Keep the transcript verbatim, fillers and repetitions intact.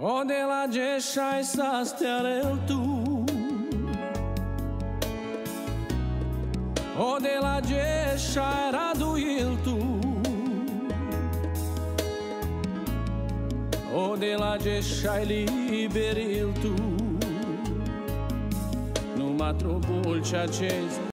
O de la Geshaj sa stjarel tu, o de la Geshaj Raduil tu, o de la Geshaj Liberil tu, numai trubul ce